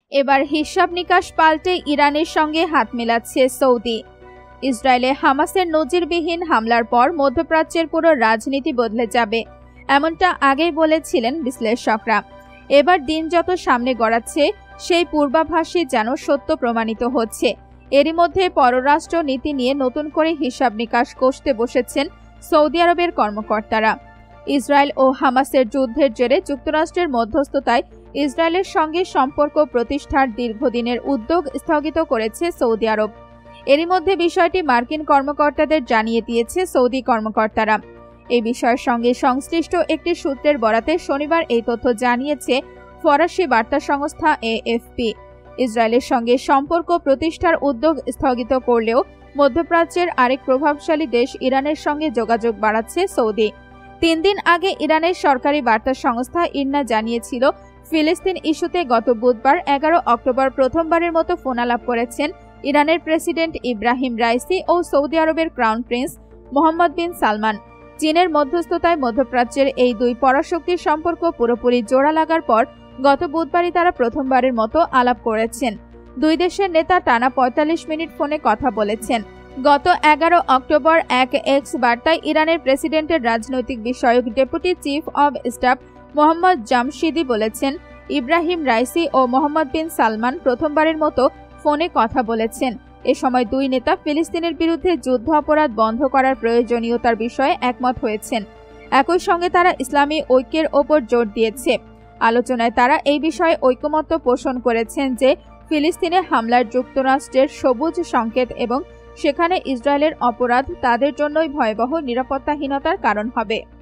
এবার হিসাব নিকাশ পাল্টে ইরানের সঙ্গে হাত মেলাচ্ছে সৌদি। ইসরায়েলে হামাসের নজিরবিহীন হামলার পর মধ্যপ্রাচ্যের পুরো রাজনীতি বদলে যাবে, এমনটা আগেই বলেছিলেন বিশ্লেষকরা। এবার দিন যত সামনে গড়াচ্ছে সেই পূর্বাভাসই যেন সত্য প্রমাণিত হচ্ছে। এরই মধ্যে পররাষ্ট্র নীতি নিয়ে নতুন করে হিসাব নিকাশ কষতে বসেছেন সৌদি আরবের কর্মকর্তারা। ইসরায়েল ও হামাসের যুদ্ধের জেরে যুক্তরাষ্ট্রের মধ্যস্থতায় ইসরায়েলের সঙ্গে সম্পর্ক প্রতিষ্ঠার দীর্ঘদিনের উদ্যোগ স্থগিত করেছে সৌদি আরব। এরই মধ্যে বিষয়টি মার্কিন কর্মকর্তাদের জানিয়ে দিয়েছে সৌদি কর্মকর্তারা। এই বিষয়ের সঙ্গে সংশ্লিষ্ট একটি সূত্রের বরাতে শনিবার এই তথ্য জানিয়েছে ফরাসি বার্তা সংস্থা AFP। ইসরায়েলের সঙ্গে সম্পর্ক প্রতিষ্ঠার উদ্যোগ স্থগিত করলেও মধ্যপ্রাচ্যের আরেক প্রভাবশালী দেশ ইরানের সঙ্গে যোগাযোগ বাড়াচ্ছে সৌদি। 3 দিন আগে ইরানের সরকারি বার্তা সংস্থা ইরনা জানিয়েছিল, ফিলিস্তিন ইস্যুতে গত বুধবার 11 অক্টোবর প্রথমবারের মতো ফোনালাপ করেছেন ইরানের প্রেসিডেন্ট ইব্রাহিম রাইসি ও সৌদি আরবের crown prince Mohammad bin Salman. চীনের মধ্যস্থতায় মধ্যপ্রাচ্যের এই দুই পরাশক্তির সম্পর্ক পুরোপুরি জোড়া লাগার পর গত বুধবারই তারা প্রথমবারের মতো আলাপ করেছেন। দুই দেশের নেতা টানা 45 মিনিট ফোনে কথা বলেছেন। গত 11 অক্টোবর এক এক্স বার্তায় ইরানের প্রেসিডেন্টের রাজনৈতিক বিষয়ক deputy chief of staff Mohammad Jamshidi বলেছেন, ইব্রাহিম রাইসি ও মোহাম্মদ বিন সালমান প্রথমবারের মতো ফোনে কথা বলেছেন। এ সময় দুই নেতা ফিলিস্তিনের বিরুদ্ধে যুদ্ধ অপরাধ বন্ধ করার প্রয়োজনীয়তার বিষয়ে একমত হয়েছেন। একই সঙ্গে তারা ইসলামী ঐক্যের ওপর জোর দিয়েছে। আলোচনায় তারা এই বিষয়ে ঐকমত্য পোষণ করেছেন যে ফিলিস্তিনে হামলার যুক্তরাষ্ট্রের সবুজ সংকেত এবং সেখানে ইসরায়েলের অপরাধ তাদের জন্যই ভয়াবহ নিরাপত্তাহীনতার কারণ হবে।